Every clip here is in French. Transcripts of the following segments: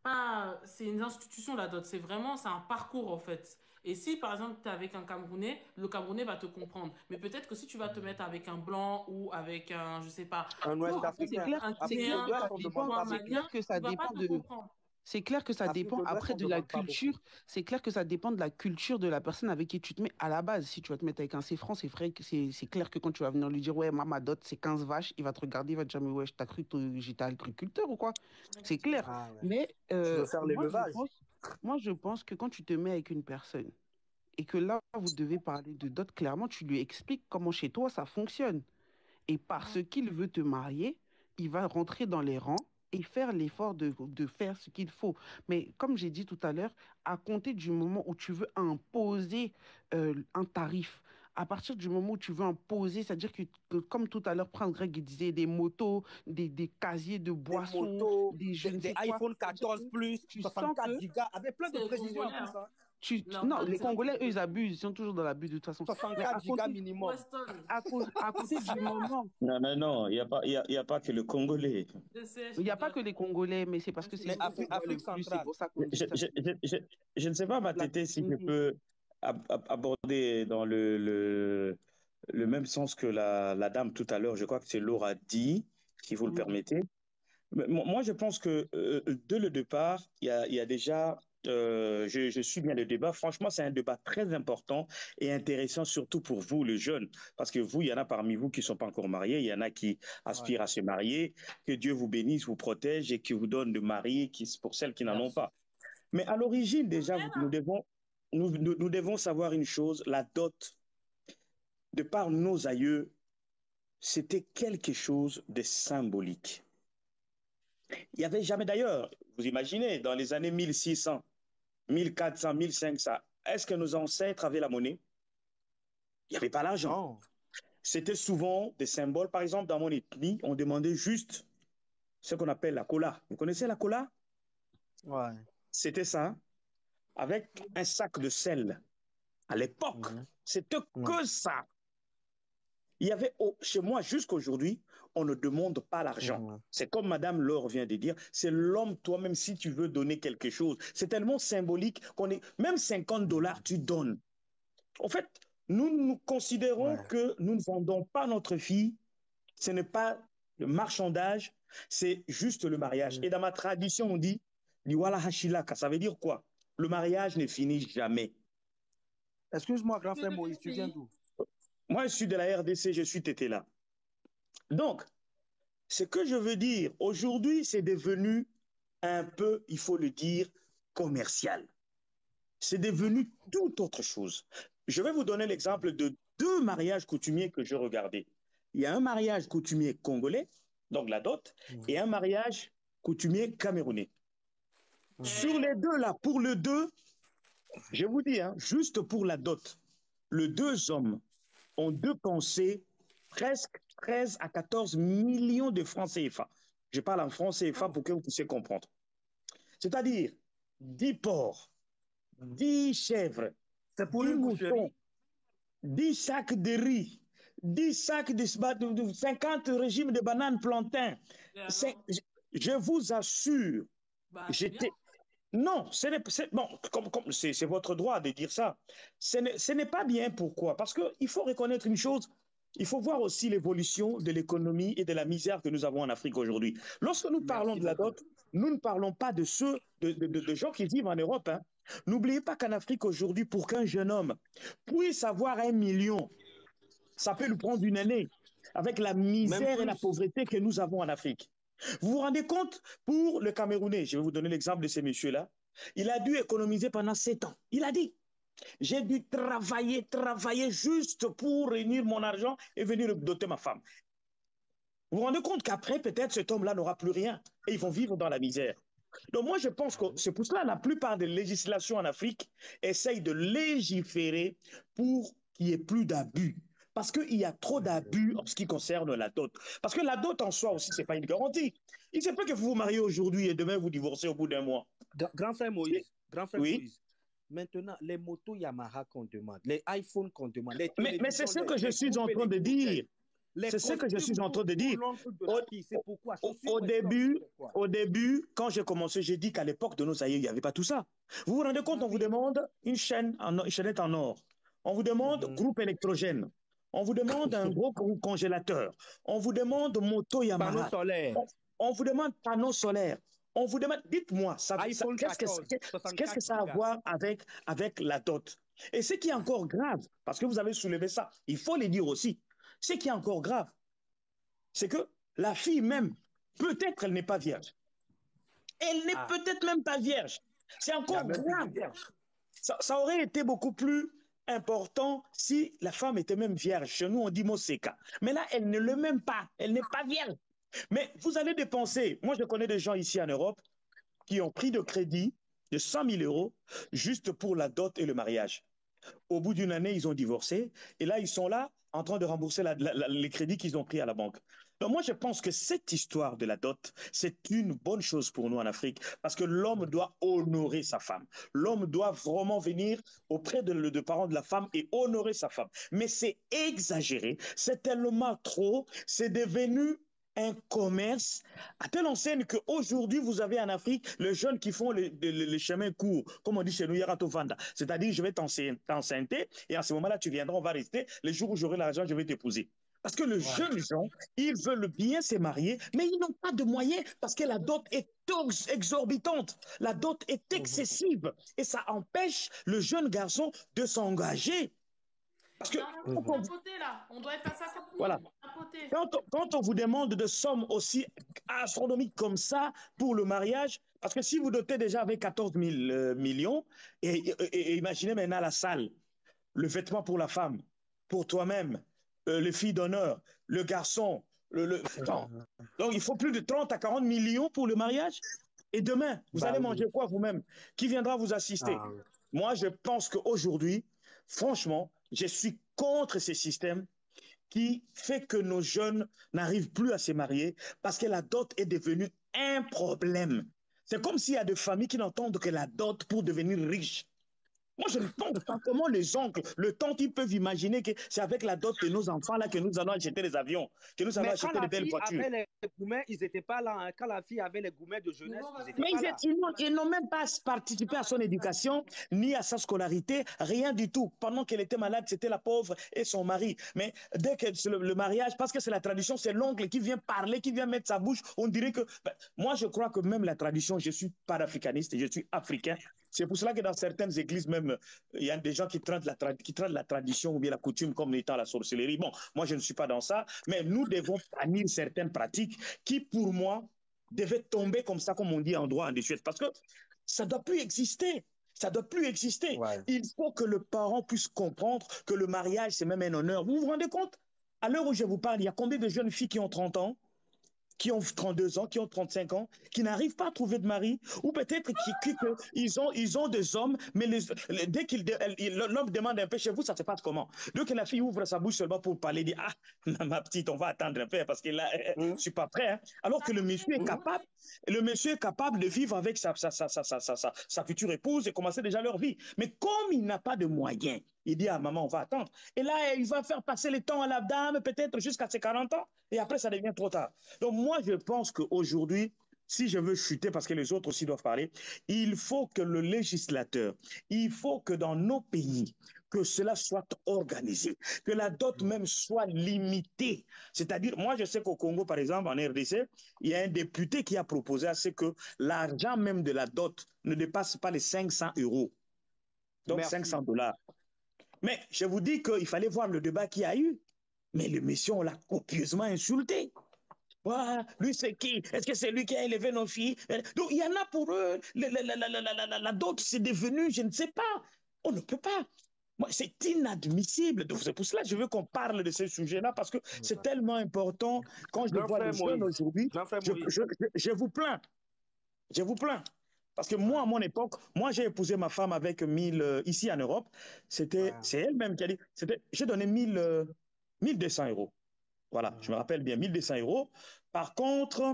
pas, c'est une institution, la dot. C'est un parcours, en fait. Et si, par exemple, tu es avec un Camerounais, le Camerounais va te comprendre. Mais peut-être que si tu vas te mettre avec un Blanc ou avec un, je sais pas, Un Non, Ouest après, africain. un Afrique de c'est Guinéen clair que l'Ouest, ça on ne dépend. demande ou un pas C'est clair beaucoup. Malien, que ça il va pas dépend te de. comprendre. C'est clair que ça Afrique dépend de l'Ouest, après on ne de la demande pas beaucoup. culture. C'est clair que ça dépend de la culture de la personne avec qui tu te mets à la base. Si tu vas te mettre avec un céfran, c'est vrai que c'est clair que quand tu vas venir lui dire, ouais, moi, ma dot, c'est 15 vaches, il va te regarder, il va te dire, mais ouais, t'as cru que j'étais agriculteur ou quoi? C'est clair. Ah ouais. Mais Tu veux faire l'élevage? moi, je pense que quand tu te mets avec une personne et que là, vous devez parler de dot, clairement, tu lui expliques comment chez toi ça fonctionne. Et parce Mhm. qu'il veut te marier, il va rentrer dans les rangs et faire l'effort de faire ce qu'il faut. Mais comme j'ai dit tout à l'heure, à compter du moment où tu veux imposer un tarif, à partir du moment où tu veux imposer, c'est-à-dire que, comme tout à l'heure, Prince Greg il disait des motos, des casiers de Des boissons, motos, des je ne des sais quoi, iPhone c'est-à-dire que 14 Plus, tu sens 64 que gigas, avec plein de C'est les précisions en Congolais, plus. hein. Hein. non, les C'est la Congolais, eux, ils abusent, ils sont toujours dans l'abus de toute façon. Mais 64 gigas minimum. Weston, à compter du moment Non, non, non, il y a pas que le Congolais. il DCH, n'y les a pas gars. que les Congolais, mais c'est parce Même que c'est c'est Mais les eux qu'on voit le Afrique plus, c'est centrale. pour ça qu'on dit Je, ça. je, je, je, je ne sais pas, La Matété, si je proximité. peux aborder dans le même sens que la dame tout à l'heure. Je crois que c'est Laura dit, si vous le Mhm. permettez. Mais moi, je pense que dès le départ, il y a déjà, je suis bien le débat. Franchement, c'est un débat très important et intéressant, surtout pour vous, les jeunes, parce que vous, il y en a parmi vous qui ne sont pas encore mariés, il y en a qui Ouais, aspirent à se marier. Que Dieu vous bénisse, vous protège et qui vous donne de marier pour celles qui n'en ont merci. pas. Mais à l'origine, déjà, nous devons savoir une chose, la dot, de par nos aïeux, c'était quelque chose de symbolique. Il n'y avait jamais d'ailleurs, vous imaginez, dans les années 1600, 1400, 1500, est-ce que nos ancêtres avaient la monnaie? Il n'y avait pas l'argent. Non. C'était souvent des symboles. Par exemple, dans mon ethnie, on demandait juste ce qu'on appelle la cola. Vous connaissez la cola? Ouais. C'était ça, avec un sac de sel. À l'époque, Mhm. c'était Ouais. que ça. Il y avait, chez moi, jusqu'aujourd'hui, on ne demande pas l'argent. Mhm. C'est comme Madame Laure vient de dire, c'est l'homme toi-même si tu veux donner quelque chose. C'est tellement symbolique qu'on est, même 50 dollars, tu donnes. En fait, nous considérons Ouais. que nous ne vendons pas notre fille. Ce n'est pas le marchandage, c'est juste le mariage. Mhm. Et dans ma tradition, on dit, Liwala Hashilaka, ça veut dire quoi? Le mariage ne finit jamais. Excuse-moi, grand C'est frère de Moïse, quel tu viens pays? d'où? Moi, je suis de la RDC, je suis tété là. Donc, ce que je veux dire, aujourd'hui, c'est devenu un peu, il faut le dire, commercial. C'est devenu tout autre chose. Je vais vous donner l'exemple de deux mariages coutumiers que je regardais. Il y a un mariage coutumier congolais, donc la dot, Mhm. et un mariage coutumier camerounais. Mhm. Sur les deux là, pour le deux, je vous dis, hein, juste pour la dot, les deux hommes ont dépensé presque 13 à 14 millions de francs CFA. Je parle en francs CFA pour que vous puissiez comprendre. C'est-à-dire 10 porcs, 10 chèvres, C'est pour 10 une moutons, boucherie? 10 sacs de riz, 10 sacs de 50 régimes de bananes plantains. Et C'est- alors? Je vous assure, Bah, c'est bien. j'étais. Non, bon, c'est votre droit de dire ça. Ce n'est pas bien. Pourquoi? Parce qu'il faut reconnaître une chose. Il faut voir aussi l'évolution de l'économie et de la misère que nous avons en Afrique aujourd'hui. Lorsque nous parlons Merci de la beaucoup. dot, nous ne parlons pas de ceux, de gens qui vivent en Europe. Hein. N'oubliez pas qu'en Afrique aujourd'hui, pour qu'un jeune homme puisse avoir 1 million, ça peut lui prendre une année avec la Même misère et la plus. pauvreté que nous avons en Afrique. Vous vous rendez compte pour le Camerounais, je vais vous donner l'exemple de ces messieurs-là. Il a dû économiser pendant 7 ans. Il a dit, j'ai dû travailler juste pour réunir mon argent et venir doter ma femme. Vous vous rendez compte qu'après, peut-être cet homme-là n'aura plus rien et ils vont vivre dans la misère. Donc moi, je pense que c'est pour cela que la plupart des législations en Afrique essayent de légiférer pour qu'il n'y ait plus d'abus. Parce qu'il y a trop d'abus en ce qui concerne la dot. Parce que la dot en soi aussi, ce n'est pas une garantie. Il se peut que vous vous mariez aujourd'hui et demain vous divorcez au bout d'un mois. Grand frère Moïse, grand frère Oui. Moïse. Maintenant, les motos Yamaha qu'on demande, les iPhones qu'on demande, les Mais c'est télévisions, ce que je les suis coupes en et train les de couchettes. dire. C'est ce que je suis en train de pour dire. l'oncle de Au, la fille, c'est pourquoi. au- Ceci au ou début, c'est quoi? au début, quand j'ai commencé, j'ai dit qu'à l'époque de nos aïeux, il n'y avait pas tout ça. Vous vous rendez compte, Ah on vous oui. demande une chaînette en or. On vous demande Mhm. groupe électrogène. On vous demande un gros congélateur. On vous demande moto Panneau Yamaha. solaire. On vous demande panneau solaire. On vous demande, dites-moi, iPhone qu'est-ce 14, que 64 ça a à gigas. voir avec la dot? Et ce qui est encore grave, parce que vous avez soulevé ça, il faut le dire aussi, ce qui est encore grave, c'est que la fille même, peut-être elle n'est pas vierge. Elle n'est Ah, peut-être même pas vierge. C'est il y a encore même plus de grave. vierge. Ça aurait été beaucoup plus important si la femme était même vierge. Chez nous, on dit Moseka. Mais là, elle ne le même pas. Elle n'est pas vierge. Mais vous allez dépenser. Moi, je connais des gens ici en Europe qui ont pris de crédit de 100 000 euros juste pour la dot et le mariage. Au bout d'une année, ils ont divorcé. Et là, ils sont là en train de rembourser les crédits qu'ils ont pris à la banque. Donc moi, je pense que cette histoire de la dot, c'est une bonne chose pour nous en Afrique parce que l'homme doit honorer sa femme. L'homme doit vraiment venir auprès de parents de la femme et honorer sa femme. Mais c'est exagéré, c'est tellement trop, c'est devenu un commerce à telle enseigne qu'aujourd'hui, vous avez en Afrique les jeunes qui font les chemins courts, comme on dit chez nous, Yaratovanda. C'est-à-dire, je vais t'enceinter et à ce moment-là, tu viendras, on va rester. Les jours où j'aurai l'argent, je vais t'épouser. Parce que les jeunes gens, ils veulent bien se marier, mais ils n'ont pas de moyens parce que la dot est exorbitante. La dot est excessive et ça empêche le jeune garçon de s'engager. Parce que Non, papoter là, on doit être à 50 000. voilà. Papoter. Quand on vous demande de sommes aussi astronomiques comme ça pour le mariage, parce que si vous dotez déjà avec 14 000 millions, et imaginez maintenant la salle, le vêtement pour la femme, pour toi-même, les filles d'honneur, le garçon, non. Donc il faut plus de 30 à 40 millions pour le mariage. Et demain, vous allez manger quoi vous-même? Qui viendra vous assister? Ah, oui. Moi, je pense qu'aujourd'hui, franchement, je suis contre ces systèmes qui fait que nos jeunes n'arrivent plus à se marier parce que la dot est devenue un problème. C'est comme s'il y a des familles qui n'entendent que la dot pour devenir riches. Moi, je ne pense pas comment les oncles, le temps qu'ils peuvent imaginer que c'est avec la dot de nos enfants là que nous allons acheter des avions, que nous allons Mais quand acheter de la belles fille voitures. avait les gourmets, ils n'étaient pas là. Hein. Quand la fille avait les gourmets de jeunesse, ils n'étaient Mais pas là. ils n'ont même pas participé à son éducation, ni à sa scolarité, rien du tout. Pendant qu'elle était malade, c'était la pauvre et son mari. Mais dès que c'est le mariage, parce que c'est la tradition, c'est l'oncle qui vient parler, qui vient mettre sa bouche, on dirait que... Ben, moi, je crois que même la tradition, je suis panafricaniste, je suis africain. C'est pour cela que dans certaines églises, même, il y a des gens qui traitent la tradition ou bien la coutume comme étant la sorcellerie. Bon, moi, je ne suis pas dans ça, mais nous devons bannir certaines pratiques qui, pour moi, devaient tomber comme ça, comme on dit en droit en Suède, parce que ça ne doit plus exister. Ça ne doit plus exister. Ouais. Il faut que le parent puisse comprendre que le mariage, c'est même un honneur. Vous vous rendez compte? À l'heure où je vous parle, il y a combien de jeunes filles qui ont 30 ans, qui ont 32 ans, qui ont 35 ans, qui n'arrivent pas à trouver de mari, ou peut-être qu'ils ont des hommes, mais dès l'homme demande un peu chez vous, ça se passe comment? Dès que la fille ouvre sa bouche seulement pour parler, dit, ah, ma petite, on va attendre un peu parce que là, je ne suis pas prêt. Hein. Alors que le monsieur est capable de vivre avec sa future épouse et commencer déjà leur vie. Mais comme il n'a pas de moyens, il dit à maman, on va attendre. Et là, il va faire passer le temps à la dame, peut-être jusqu'à ses 40 ans, et après, ça devient trop tard. Donc, moi, je pense qu'aujourd'hui, si je veux chuter, parce que les autres aussi doivent parler, il faut que le législateur, il faut que dans nos pays, que cela soit organisé, que la dot même soit limitée. C'est-à-dire, moi, je sais qu'au Congo, par exemple, en RDC, il y a un député qui a proposé à ce que l'argent même de la dot ne dépasse pas les 500 euros. Donc, Merci. 500 $. Mais je vous dis qu'il fallait voir le débat qu'il y a eu. Mais le monsieur, on l'a copieusement insulté. Voilà, lui, c'est qui? Est-ce que c'est lui qui a élevé nos filles? Donc, il y en a pour eux. La dot, c'est devenu, je ne sais pas. On ne peut pas. C'est inadmissible. Donc, c'est pour cela que je veux qu'on parle de ces sujets-là parce que c'est tellement important. Quand je vois les jeunes aujourd'hui, je vous plains. Je vous plains. Parce que moi, à mon époque, moi, j'ai épousé ma femme avec 1000, ici en Europe. C'est elle-même qui a dit, j'ai donné 1200 euros. Voilà, je me rappelle bien, 1200 euros. Par contre,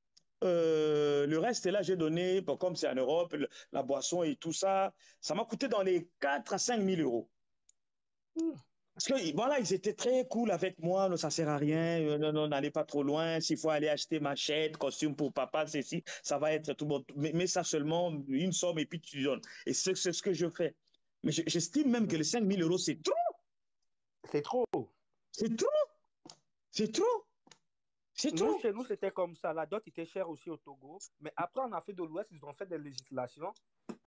le reste, là, j'ai donné, bon, comme c'est en Europe, la boisson et tout ça, ça m'a coûté dans les 4 à 5 000 euros. Parce que voilà, ils étaient très cool avec moi, non, ça sert à rien, non, non, n'allez pas trop loin, s'il faut aller acheter machette, costume pour papa, ceci, ça va être tout bon. Mais ça seulement, une somme et puis tu donnes. Et c'est ce que je fais. Mais j'estime même que les 5 000 euros, c'est trop, C'est trop. c'est trop, c'est trop, c'est Nous, trop. chez nous, c'était comme ça. La dot était chère aussi au Togo. Mais après, en Afrique de l'Ouest, ils ont fait des législations